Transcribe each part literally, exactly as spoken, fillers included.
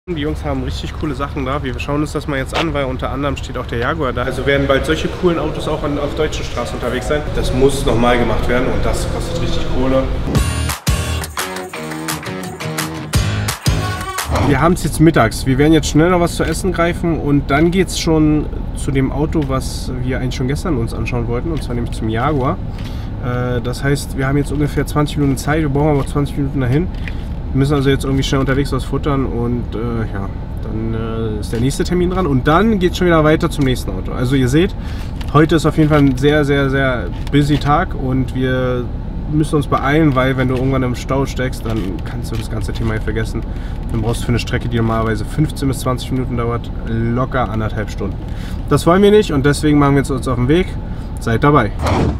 Die Jungs haben richtig coole Sachen da. Wir schauen uns das mal jetzt an, weil unter anderem steht auch der Jaguar da. Also werden bald solche coolen Autos auch an, auf deutschen Straßen unterwegs sein. Das muss nochmal gemacht werden und das kostet richtig Kohle. Wir haben es jetzt mittags. Wir werden jetzt schnell noch was zu essen greifen und dann geht es schon zu dem Auto, was wir eigentlich schon gestern uns anschauen wollten, und zwar nämlich zum Jaguar. Das heißt, wir haben jetzt ungefähr zwanzig Minuten Zeit, wir brauchen aber zwanzig Minuten dahin. Wir müssen also jetzt irgendwie schnell unterwegs was futtern und äh, ja, dann äh, ist der nächste Termin dran und dann geht es schon wieder weiter zum nächsten Auto. Also ihr seht, heute ist auf jeden Fall ein sehr, sehr, sehr busy Tag und wir müssen uns beeilen, weil wenn du irgendwann im Stau steckst, dann kannst du das ganze Thema hier vergessen. Dann brauchst du für eine Strecke, die normalerweise fünfzehn bis zwanzig Minuten dauert, locker anderthalb Stunden. Das wollen wir nicht und deswegen machen wir jetzt uns auf den Weg. Seid dabei!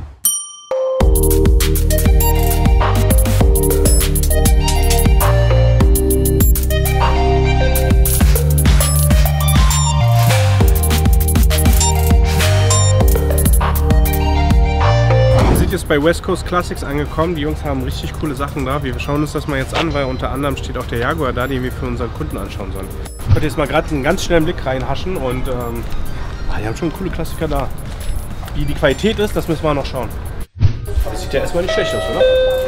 Jetzt bei West Coast Classics angekommen. Die Jungs haben richtig coole Sachen da. Wir schauen uns das mal jetzt an, weil unter anderem steht auch der Jaguar da, den wir für unseren Kunden anschauen sollen. Ich konnte jetzt mal gerade einen ganz schnellen Blick reinhaschen und ähm, ah, die haben schon coole Klassiker da. Wie die Qualität ist, das müssen wir noch schauen. Das sieht ja erstmal nicht schlecht aus, oder?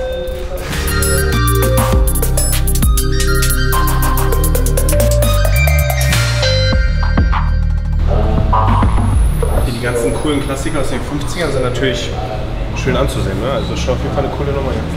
Hier die ganzen coolen Klassiker aus den fünfzigern sind natürlich schön anzusehen, ne? Also schon auf jeden Fall eine coole Nummer hier.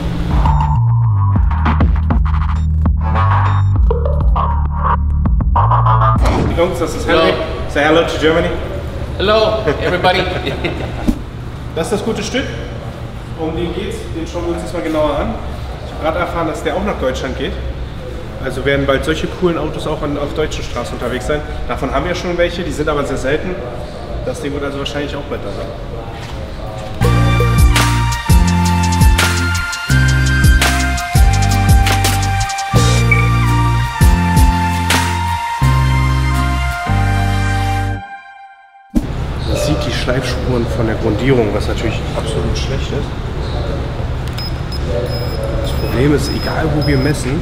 Jungs, das ist Henry. Say hello to Germany. Hello, everybody. Das ist das gute Stück. Um den geht's. Den schauen wir uns jetzt mal genauer an. Ich habe gerade erfahren, dass der auch nach Deutschland geht. Also werden bald solche coolen Autos auch an, auf deutschen Straßen unterwegs sein. Davon haben wir schon welche, die sind aber sehr selten. Das Ding wird also wahrscheinlich auch bald da sein. Die Schleifspuren von der Grundierung, was natürlich absolut schlecht ist. Das Problem ist, egal wo wir messen,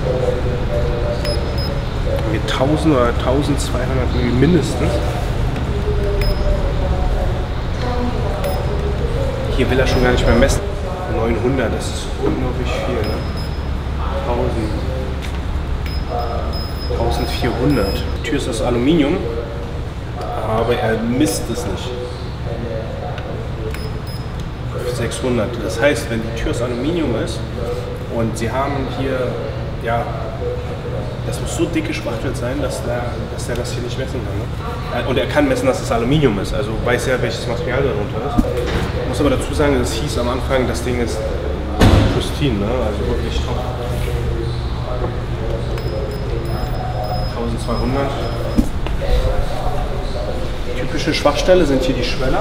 wir tausend oder tausendzweihundert mindestens. Hier will er schon gar nicht mehr messen. neunhundert, das ist unglaublich viel. Ne? tausend, eintausendvierhundert. Die Tür ist aus Aluminium, aber er misst es nicht. sechshundert. Das heißt, wenn die Tür aus Aluminium ist und sie haben hier, ja, das muss so dick gespachtelt sein, dass der, dass der das hier nicht messen kann. Ne? Und er kann messen, dass es Aluminium ist, also weiß ja, welches Material darunter ist. Ich muss aber dazu sagen, es hieß am Anfang, das Ding ist pristine, ne? Also wirklich top. eintausendzweihundert. Typische Schwachstelle sind hier die Schweller.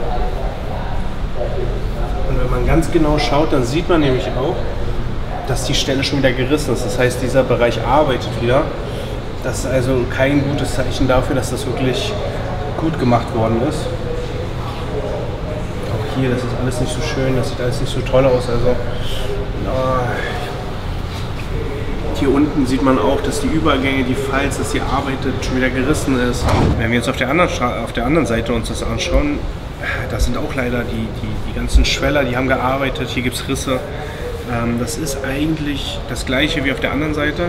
Und wenn man ganz genau schaut, dann sieht man nämlich auch, dass die Stelle schon wieder gerissen ist. Das heißt, dieser Bereich arbeitet wieder. Das ist also kein gutes Zeichen dafür, dass das wirklich gut gemacht worden ist. Auch hier, das ist alles nicht so schön, das sieht alles nicht so toll aus. Also, na, hier unten sieht man auch, dass die Übergänge, die Falz, dass die arbeitet, schon wieder gerissen ist. Wenn wir jetzt auf der anderen, auf der anderen Seite uns das anschauen, das sind auch leider die, die, die ganzen Schweller, die haben gearbeitet, hier gibt es Risse. Ähm, das ist eigentlich das gleiche wie auf der anderen Seite.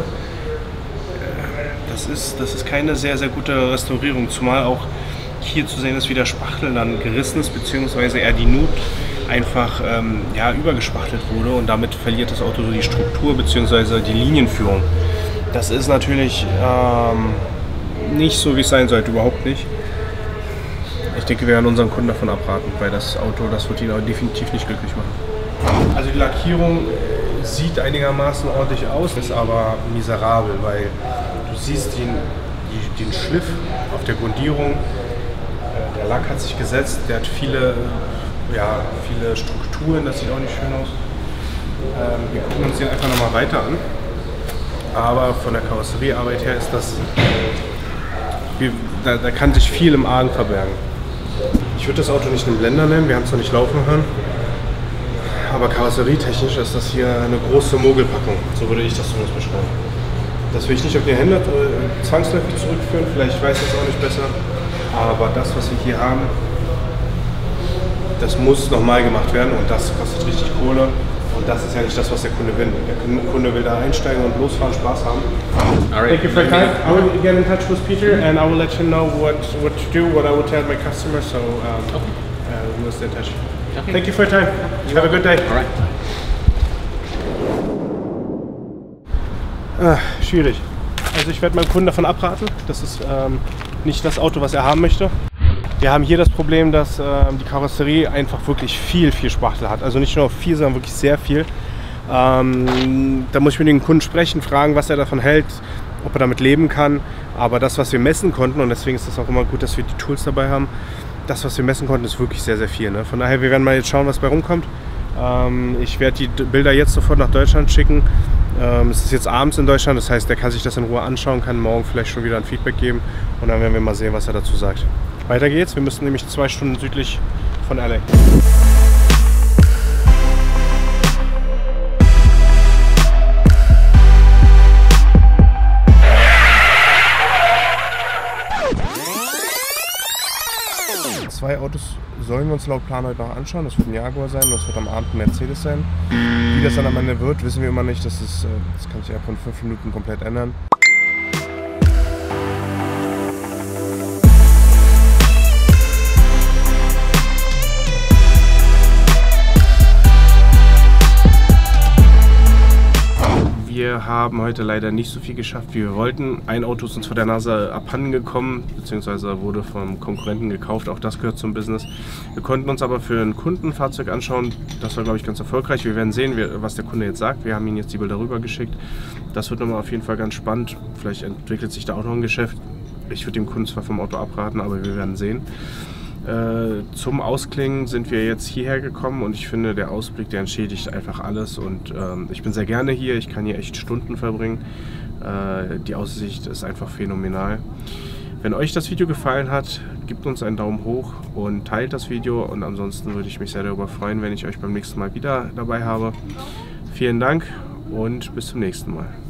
Das ist, das ist keine sehr, sehr gute Restaurierung, zumal auch hier zu sehen ist, wie der Spachtel dann gerissen ist, beziehungsweise er die Nut einfach ähm, ja, übergespachtelt wurde und damit verliert das Auto so die Struktur beziehungsweise die Linienführung. Das ist natürlich ähm, nicht so, wie es sein sollte, überhaupt nicht. Ich denke, wir werden unseren Kunden davon abraten, weil das Auto, das wird ihn definitiv nicht glücklich machen. Also die Lackierung sieht einigermaßen ordentlich aus, ist aber miserabel, weil du siehst den, die, den Schliff auf der Grundierung. Der Lack hat sich gesetzt, der hat viele, ja, viele Strukturen, das sieht auch nicht schön aus. Ähm, wir gucken uns den einfach nochmal weiter an. Aber von der Karosseriearbeit her ist das, da, da kann sich viel im Argen verbergen. Ich würde das Auto nicht einen Blender nennen, wir haben es noch nicht laufen hören. Aber karosserietechnisch ist das hier eine große Mogelpackung, so würde ich das zumindest beschreiben. Das will ich nicht auf die Hände äh, zwangsläufig zurückführen, vielleicht weiß das auch nicht besser, aber das, was wir hier haben, das muss nochmal gemacht werden und das kostet richtig Kohle. Und das ist ja nicht das, was der Kunde will. Der Kunde will da einsteigen und losfahren, Spaß haben. All right. Thank you for your time. I will get in touch with Peter and I will let you know what, what to do, what I will tell my customers. So um, okay. uh, we will stay in touch. Okay. Thank you for your time. You're Have a good day. All right. Ah, schwierig. Also ich werde meinem Kunden davon abraten. Das ist ähm, nicht das Auto, was er haben möchte. Wir haben hier das Problem, dass äh, die Karosserie einfach wirklich viel, viel Spachtel hat. Also nicht nur viel, sondern wirklich sehr viel. Ähm, da muss ich mit dem Kunden sprechen, fragen, was er davon hält, ob er damit leben kann. Aber das, was wir messen konnten, und deswegen ist es auch immer gut, dass wir die Tools dabei haben, das, was wir messen konnten, ist wirklich sehr, sehr viel. Ne? Von daher, wir werden mal jetzt schauen, was bei rumkommt. Ähm, ich werde die Bilder jetzt sofort nach Deutschland schicken. Ähm, es ist jetzt abends in Deutschland, das heißt, der kann sich das in Ruhe anschauen, kann morgen vielleicht schon wieder ein Feedback geben. Und dann werden wir mal sehen, was er dazu sagt. Weiter geht's, wir müssen nämlich zwei Stunden südlich von L A. Zwei Autos sollen wir uns laut Plan heute noch anschauen. Das wird ein Jaguar sein und das wird am Abend ein Mercedes sein. Wie das dann am Ende wird, wissen wir immer nicht. Das, ist, das kann sich ja von fünf Minuten komplett ändern. Wir haben heute leider nicht so viel geschafft, wie wir wollten. Ein Auto ist uns vor der Nase abhanden gekommen, beziehungsweise wurde vom Konkurrenten gekauft. Auch das gehört zum Business. Wir konnten uns aber für einen Kunden ein Fahrzeug anschauen. Das war, glaube ich, ganz erfolgreich. Wir werden sehen, was der Kunde jetzt sagt. Wir haben ihm jetzt die Bilder rüber geschickt. Das wird nochmal auf jeden Fall ganz spannend. Vielleicht entwickelt sich da auch noch ein Geschäft. Ich würde dem Kunden zwar vom Auto abraten, aber wir werden sehen. Äh, zum Ausklingen sind wir jetzt hierher gekommen und ich finde, der Ausblick, der entschädigt einfach alles und ähm, ich bin sehr gerne hier, ich kann hier echt Stunden verbringen. Äh, die Aussicht ist einfach phänomenal. Wenn euch das Video gefallen hat, gebt uns einen Daumen hoch und teilt das Video und ansonsten würde ich mich sehr darüber freuen, wenn ich euch beim nächsten Mal wieder dabei habe. Vielen Dank und bis zum nächsten Mal.